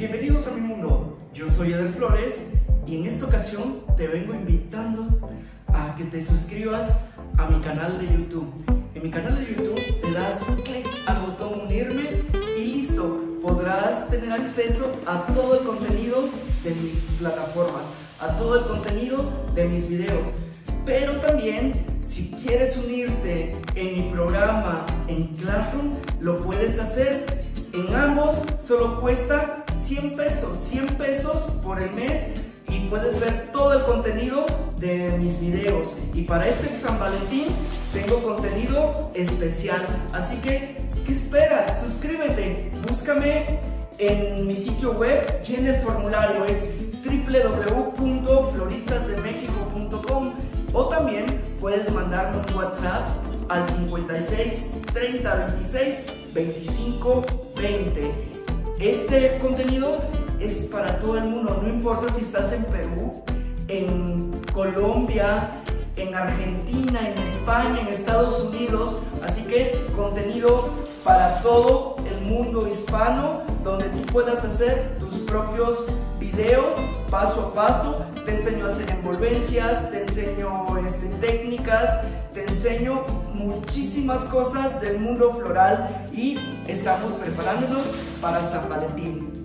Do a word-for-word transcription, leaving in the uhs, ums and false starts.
Bienvenidos a mi mundo, yo soy Eder Flores y en esta ocasión te vengo invitando a que te suscribas a mi canal de YouTube. En mi canal de YouTube le das clic al botón unirme y listo, podrás tener acceso a todo el contenido de mis plataformas, a todo el contenido de mis videos. Pero también, si quieres unirte en mi programa en Classroom, lo puedes hacer. En ambos solo cuesta cien pesos, cien pesos por el mes y puedes ver todo el contenido de mis videos. Y para este San Valentín tengo contenido especial, así que, ¿qué esperas? Suscríbete, búscame en mi sitio web, llena el formulario, es w w w punto floristas de mexico punto com, o también puedes mandarme un WhatsApp al cincuenta y seis, treinta, veintiséis, veinticinco, veinte. Este contenido es para todo el mundo, no importa si estás en Perú, en Colombia, en Argentina, en España, en Estados Unidos, así que contenido para todo el mundo hispano, donde tú puedas hacer tus propios videos paso a paso. Te enseño a hacer envolvencias, te enseño este, técnicas, te enseño muchísimas cosas del mundo floral y estamos preparándonos para San Valentín.